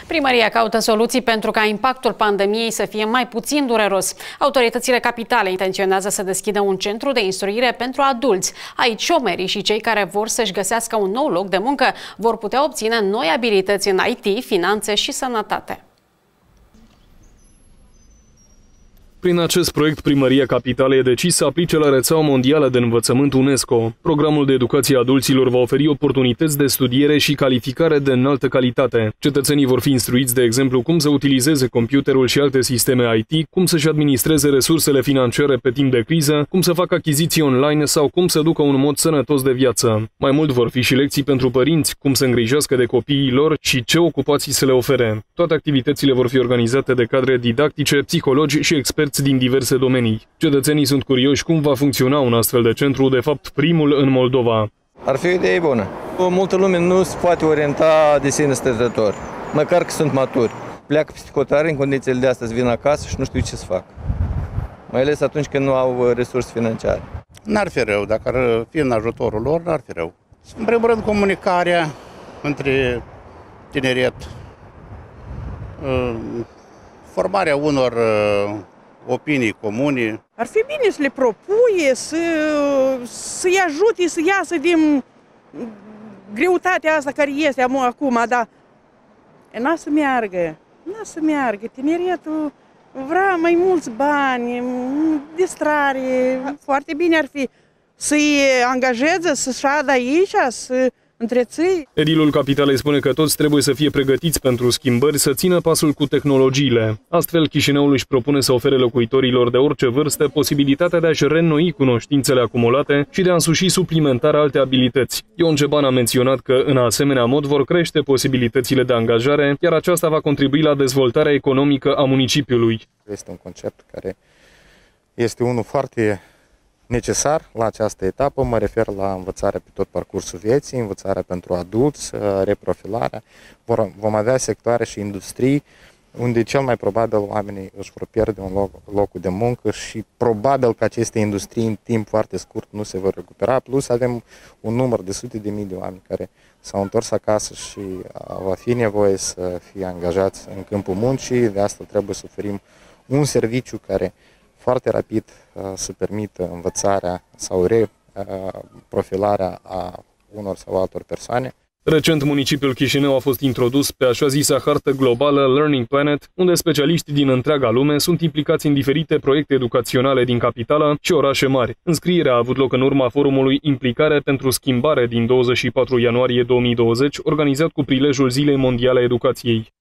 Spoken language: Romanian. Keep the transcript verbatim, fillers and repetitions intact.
Primăria caută soluții pentru ca impactul pandemiei să fie mai puțin dureros. Autoritățile capitale intenționează să deschidă un centru de instruire pentru adulți. Aici șomerii și cei care vor să-și găsească un nou loc de muncă vor putea obține noi abilități în I T, finanțe și sănătate. Prin acest proiect, Primăria Capitalei e decis să aplice la rețeaua mondială de învățământ UNESCO. Programul de educație a adulților va oferi oportunități de studiere și calificare de înaltă calitate. Cetățenii vor fi instruiți, de exemplu, cum să utilizeze computerul și alte sisteme I T, cum să-și administreze resursele financiare pe timp de criză, cum să facă achiziții online sau cum să ducă un mod sănătos de viață. Mai mult vor fi și lecții pentru părinți, cum să îngrijească de copiii lor și ce ocupații să le ofere. Toate activitățile vor fi organizate de cadre didactice, psihologi și experți din diverse domenii. Cetățenii sunt curioși cum va funcționa un astfel de centru, de fapt primul în Moldova. Ar fi o idee bună. Multă lume nu se poate orienta de sine stătător, măcar că sunt maturi. Pleacă peste hotare în condițiile de astăzi, vin acasă și nu știu ce să fac. Mai ales atunci când nu au resurse financiare. N-ar fi rău, dacă ar fi în ajutorul lor, n-ar fi rău. În primul rând, comunicarea între tineret, formarea unor opinii comune. Ar fi bine să le propuie, să, să-i ajute să iasă din greutatea asta care este acum, dar n-a să meargă, n-a să meargă. Tineretul vrea mai mulți bani, distrare. Foarte bine ar fi să-i angajeze, să șadă aici, să întreții. Edilul Capitalei spune că toți trebuie să fie pregătiți pentru schimbări, să țină pasul cu tehnologiile. Astfel, Chișinăul își propune să ofere locuitorilor de orice vârstă posibilitatea de a-și reînnoi cunoștințele acumulate și de a însuși suplimentar alte abilități. Ion Ceban a menționat că, în asemenea mod, vor crește posibilitățile de angajare, iar aceasta va contribui la dezvoltarea economică a municipiului. Este un concept care este unul foarte necesar la această etapă. Mă refer la învățarea pe tot parcursul vieții, învățarea pentru adulți, reprofilarea. Vom avea sectoare și industrii unde cel mai probabil oamenii își vor pierde un loc, locul de muncă și probabil că aceste industrii în timp foarte scurt nu se vor recupera. Plus avem un număr de sute de mii de oameni care s-au întors acasă și va fi nevoie să fie angajați în câmpul muncii. De asta trebuie să oferim un serviciu care foarte rapid să permită învățarea sau reprofilarea a unor sau altor persoane. Recent, municipiul Chișinău a fost introdus pe așa zisa hartă globală Learning Planet, unde specialiști din întreaga lume sunt implicați în diferite proiecte educaționale din capitală și orașe mari. Înscrierea a avut loc în urma forumului Implicare pentru Schimbare din douăzeci și patru ianuarie două mii douăzeci, organizat cu prilejul Zilei Mondiale a Educației.